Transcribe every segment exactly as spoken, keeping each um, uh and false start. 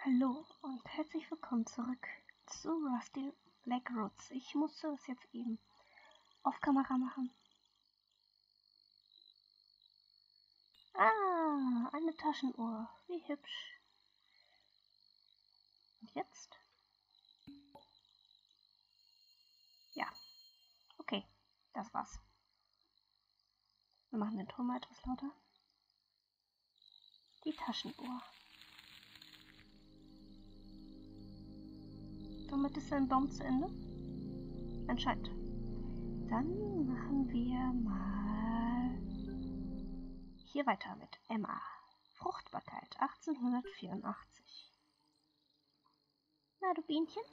Hallo und herzlich willkommen zurück zu Rusty Black Roots. Ich musste das jetzt eben auf Kamera machen. Ah, eine Taschenuhr. Wie hübsch. Und jetzt? Ja, okay, das war's. Wir machen den Ton mal etwas lauter. Die Taschenuhr. Damit ist ein Baum zu Ende? Anscheinend. Dann machen wir mal hier weiter mit Emma. Fruchtbarkeit achtzehnhundertvierundachtzig. Na, du Bienchen?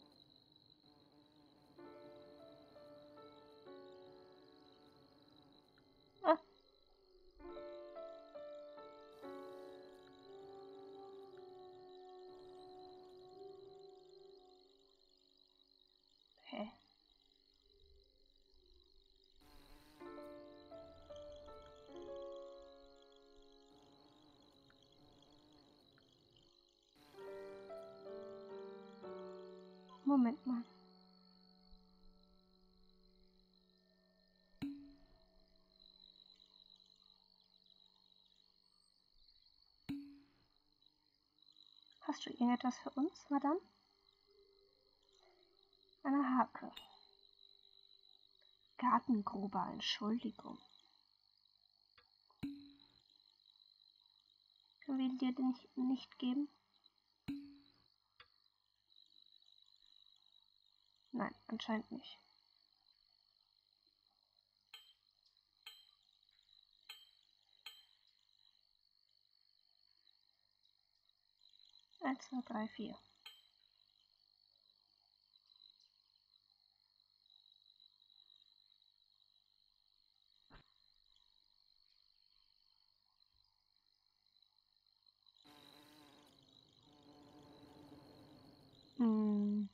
Ah. Hä? Moment mal. Hast du irgendetwas für uns, Madame? Eine Hake. Gartengruber, Entschuldigung. Können wir dir den nicht, nicht geben? Nein, anscheinend nicht. Eins, zwei, drei, vier. Hm.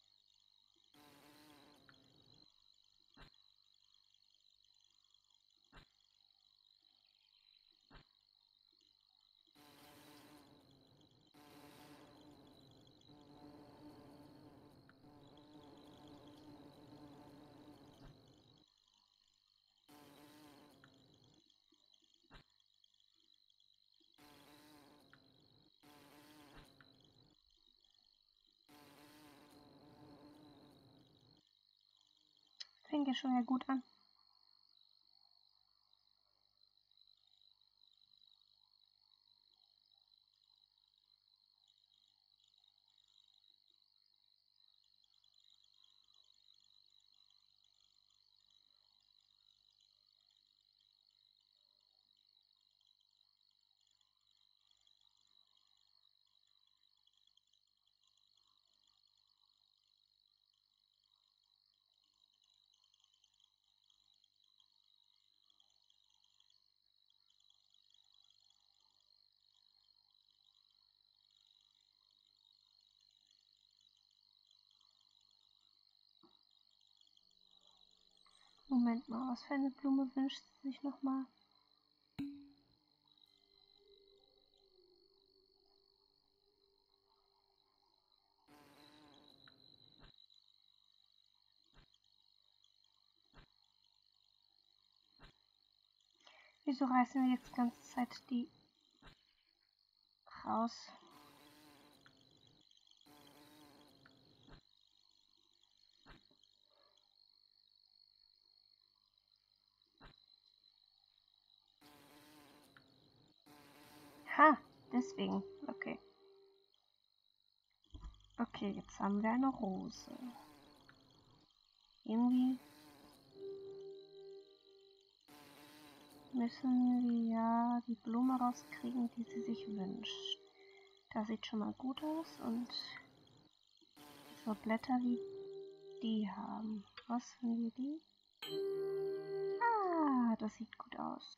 Fängt ja schon ja gut an. Moment mal, was für eine Blume wünscht sie sich nochmal? Wieso reißen wir jetzt die ganze Zeit die raus? Ha, deswegen. Okay. Okay, jetzt haben wir eine Rose. Irgendwie müssen wir ja die Blume rauskriegen, die sie sich wünscht. Das sieht schon mal gut aus und so Blätter wie die haben. Was wenn wir die? Ah, das sieht gut aus.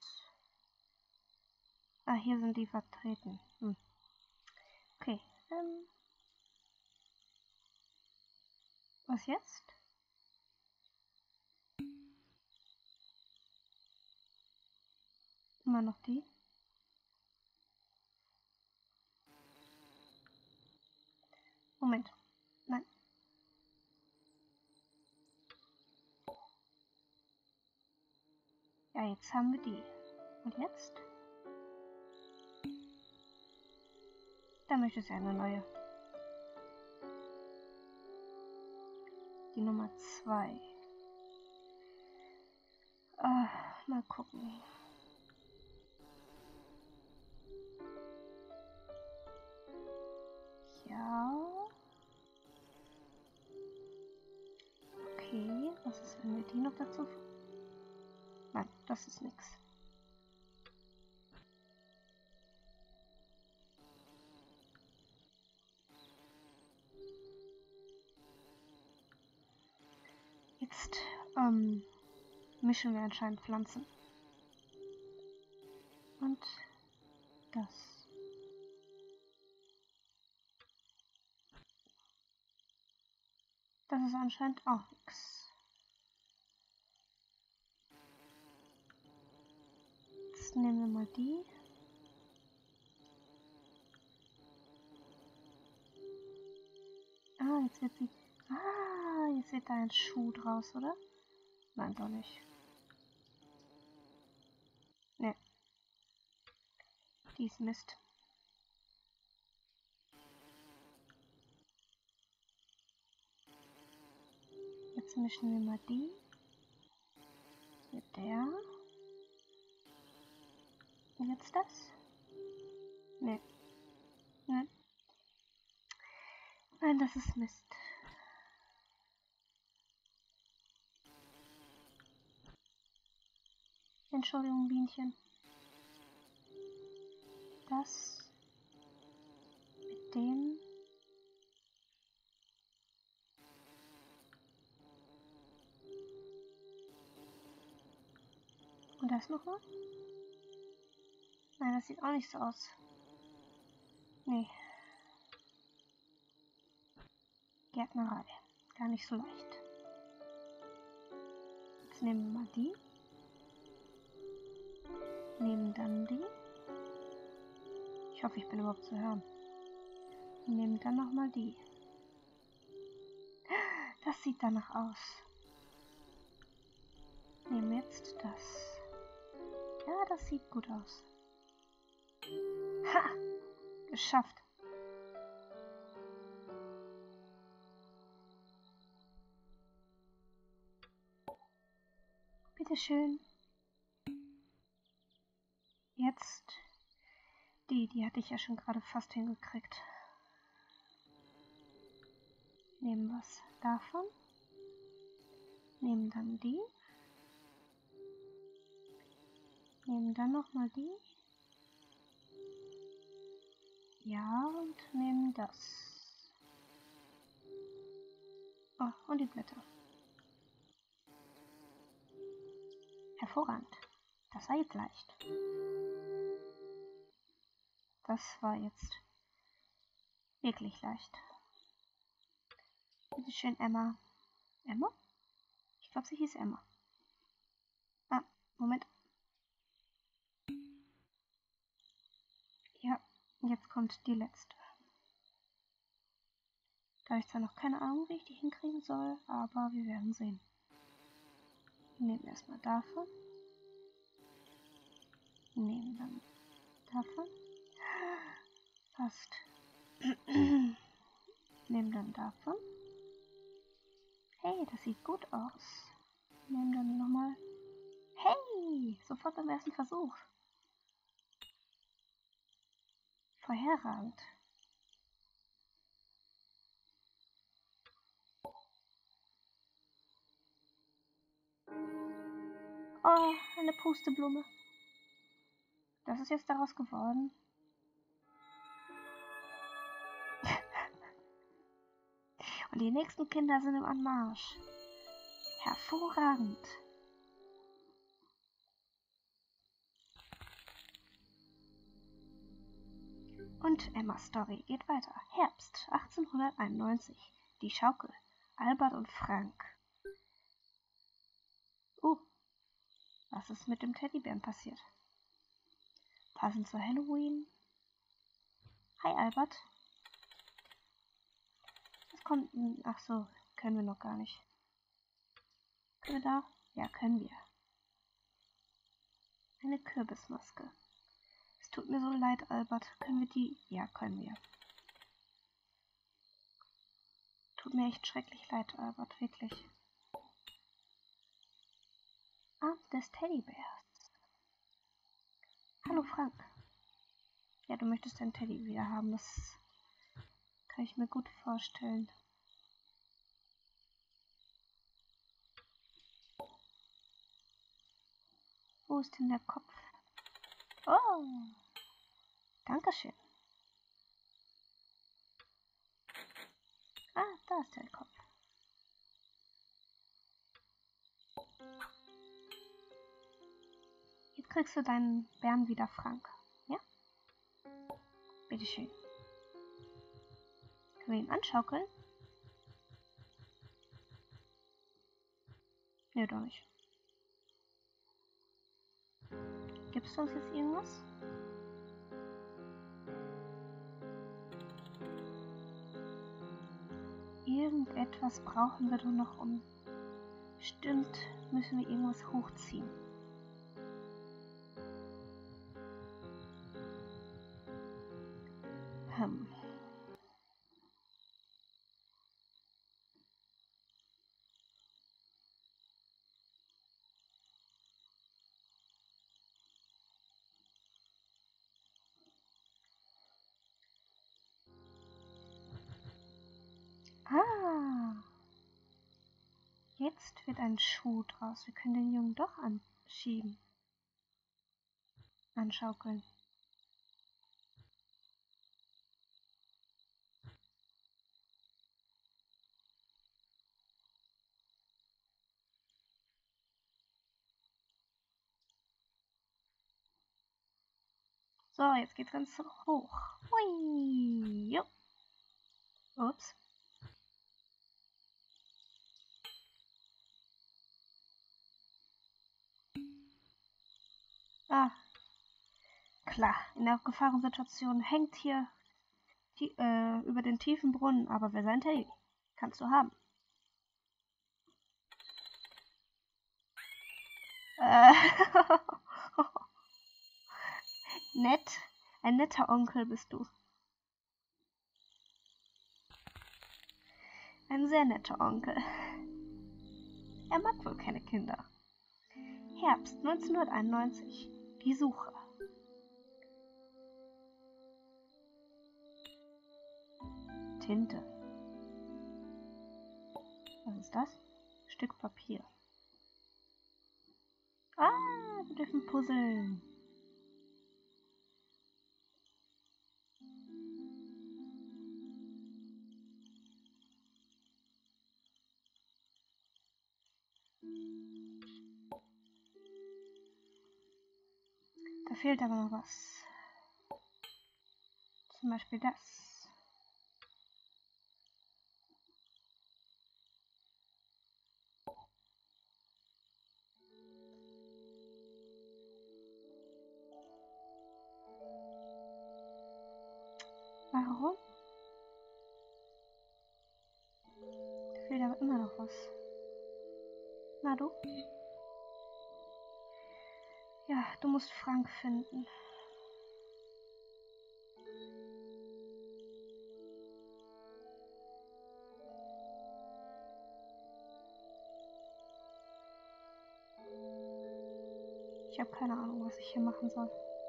Ah, hier sind die vertreten. Hm. Okay. Ähm. Was jetzt? Immer noch die? Moment. Nein. Ja, jetzt haben wir die. Und jetzt? Da möchte ich eine neue. Die Nummer zwei. Ah, mal gucken. Ja. Okay, was ist, wenn wir die noch dazu... Nein, das ist nix. Jetzt ähm, mischen wir anscheinend Pflanzen. Und das. Das ist anscheinend auch nix. Jetzt nehmen wir mal die. Ah, jetzt wird sie... Ah, jetzt wird da ein Schuh draus, oder? Nein, doch nicht. Ne. Die ist Mist. Jetzt mischen wir mal die. Mit der. Und jetzt das? Ne. Ne. Nein, das ist Mist. Entschuldigung, Bienchen. Das mit dem. Und das nochmal? Nein, das sieht auch nicht so aus. Nee. Gärtnerei. Gar nicht so leicht. Jetzt nehmen wir mal die. Nehmen dann die. Ich hoffe, ich bin überhaupt zu hören. Und nehmen dann nochmal die. Das sieht danach aus. Nehmen jetzt das. Ja, das sieht gut aus. Ha! Geschafft. Bitteschön. Jetzt die, die hatte ich ja schon gerade fast hingekriegt. Nehmen was davon. Nehmen dann die. Nehmen dann nochmal die. Ja, und nehmen das. Oh, und die Blätter. Hervorragend. Das war jetzt leicht. Das war jetzt wirklich leicht. Bitte schön, Emma. Emma? Ich glaube, sie hieß Emma. Ah, Moment. Ja, jetzt kommt die letzte. Da habe ich zwar noch keine Ahnung, wie ich die hinkriegen soll, aber wir werden sehen. Wir nehmen erstmal davon. Nehmen dann davon. Passt. Nehmen dann davon. Hey, das sieht gut aus. Nehmen dann nochmal. Hey, sofort beim ersten Versuch. Vorherragend. Oh, eine Pusteblume. Das ist jetzt daraus geworden. Und die nächsten Kinder sind im Anmarsch. Hervorragend. Und Emmas Story geht weiter. Herbst achtzehnhunderteinundneunzig. Die Schaukel. Albert und Frank. Uh, was ist mit dem Teddybären passiert? Passend zu Halloween. Hi Albert. Jetzt kommt ein... Ach so, können wir noch gar nicht. Können wir da? Ja, können wir. Eine Kürbismaske. Es tut mir so leid, Albert. Können wir die... Ja, können wir. Tut mir echt schrecklich leid, Albert. Wirklich. Arm des Teddybärs. Hallo, Frank. Ja, du möchtest deinen Teddy wieder haben. Das kann ich mir gut vorstellen. Wo ist denn der Kopf? Oh! Dankeschön. Ah, da ist der Kopf. Jetzt kriegst du deinen Bären wieder, Frank. Ja? Bitteschön. Können wir ihn anschaukeln? Nee, doch nicht. Gibst du uns jetzt irgendwas? Irgendetwas brauchen wir doch noch, um... Stimmt, müssen wir irgendwas hochziehen. Hm. Ah! Jetzt wird ein Schuh draus. Wir können den Jungen doch anschieben. Anschaukeln. So, jetzt geht's ganz hoch. Hui! Jo. Ups. Ah. Klar, in der Gefahrensituation hängt hier die, äh, über den tiefen Brunnen, aber wer sein Teddy? Kannst du haben. Äh. Nett. Ein netter Onkel bist du. Ein sehr netter Onkel. Er mag wohl keine Kinder. Herbst neunzehnhunderteinundneunzig. Die Suche. Tinte. Was ist das? Stück Papier. Ah, wir dürfen puzzeln. Da fehlt aber noch was. Zum Beispiel das. Warum? Da fehlt aber immer noch was. Na du? Ja, du musst Frank finden. Ich habe keine Ahnung, was ich hier machen soll.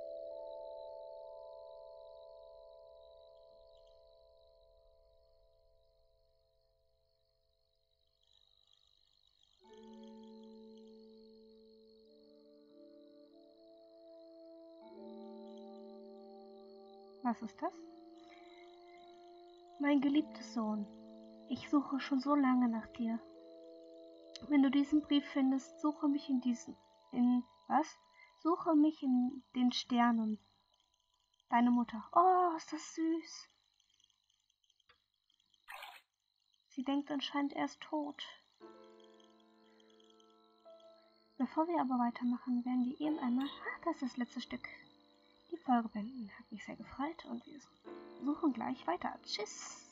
Was ist das? Mein geliebter Sohn, ich suche schon so lange nach dir. Wenn du diesen Brief findest, suche mich in diesen... in... was? Suche mich in den Sternen. Deine Mutter. Oh, ist das süß. Sie denkt anscheinend, er ist tot. Bevor wir aber weitermachen, werden wir eben einmal... Ah, das ist das letzte Stück. Die Folge beenden. Hat mich sehr gefreut und wir suchen gleich weiter. Tschüss.